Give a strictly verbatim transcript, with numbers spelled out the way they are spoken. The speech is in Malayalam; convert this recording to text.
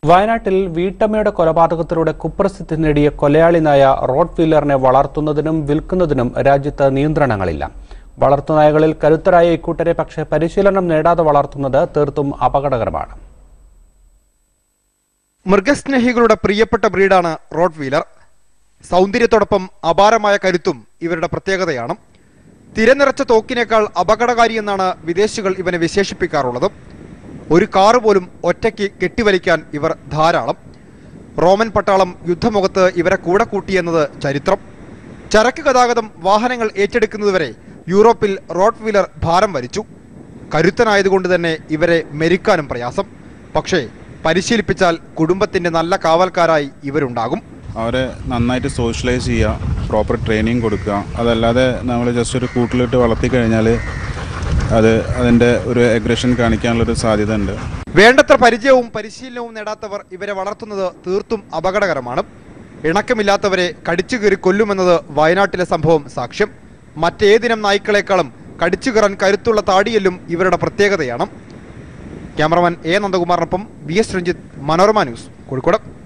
വയനാട്ടിൽ വീട്ടമ്മയുടെ കൊലപാതകത്തിലൂടെ കുപ്രസിദ്ധി നേടിയ കൊലയാളി നായ റോട്ട്വീലറിനെ വളർത്തുന്നതിനും വിൽക്കുന്നതിനും രാജ്യത്ത് നിയന്ത്രണങ്ങളില്ല. വളർത്തുനായകളിൽ കരുത്തരായ ഇക്കൂട്ടരെ പക്ഷേ പരിശീലനം നേടാതെ വളർത്തുന്നത് തീർത്തും അപകടകരമാണ്. മൃഗസ്നേഹികളുടെ പ്രിയപ്പെട്ട ബ്രീഡാണ് റോട്ട്വീലർ. സൗന്ദര്യത്തോടൊപ്പം അപാരമായ കരുത്തും ഇവരുടെ പ്രത്യേകതയാണ്. തിരനിറച്ച തോക്കിനേക്കാൾ അപകടകാരിയെന്നാണ് വിദേശികൾ ഇവനെ വിശേഷിപ്പിക്കാറുള്ളത്. ഒരു കാറ് പോലും ഒറ്റയ്ക്ക് കെട്ടിവലിക്കാൻ ഇവർ ധാരാളം. റോമൻ പട്ടാളം യുദ്ധമുഖത്ത് ഇവരെ കൂടെ കൂട്ടിയെന്നത് ചരിത്രം. ചരക്ക് ഗതാഗതം വാഹനങ്ങൾ ഏറ്റെടുക്കുന്നതുവരെ യൂറോപ്പിൽ റോട്ട്വീലർ ഭാരം വലിച്ചു. കരുത്തനായതുകൊണ്ട് തന്നെ ഇവരെ മെരിക്കാനും പ്രയാസം. പക്ഷേ പരിശീലിപ്പിച്ചാൽ കുടുംബത്തിന്റെ നല്ല കാവൽക്കാരായി ഇവരുണ്ടാകും. അവരെ നന്നായിട്ട് സോഷ്യലൈസ് ചെയ്യുക, പ്രോപ്പർ ട്രെയിനിങ് കൊടുക്കുക. അതല്ലാതെ നമ്മൾ ജസ്റ്റ് ഒരു കൂട്ടിലിട്ട് വളർത്തി കഴിഞ്ഞാൽ അത് അതിൻ്റെ ഒരു അഗ്രഷൻ കാണിക്കാനുള്ളൊരു സാധ്യത ഉണ്ട്. വേണ്ടത്ര പരിചയവും പരിശീലനവും നേടാത്തവർ ഇവരെ വളർത്തുന്നത് തീർത്തും അപകടകരമാണ്. ഇണക്കമില്ലാത്തവരെ കടിച്ചു കീറി കൊല്ലുമെന്നത് വയനാട്ടിലെ സംഭവം സാക്ഷ്യം. മറ്റേതിനം നായ്ക്കളെക്കാളും കടിച്ചു കീറാൻ കരുത്തുള്ള താടിയെല്ലും ഇവരുടെ പ്രത്യേകതയാണ്. ക്യാമറമാൻ എ നന്ദകുമാറിനൊപ്പം V S Ranjith, Manorama news, Kozhikode.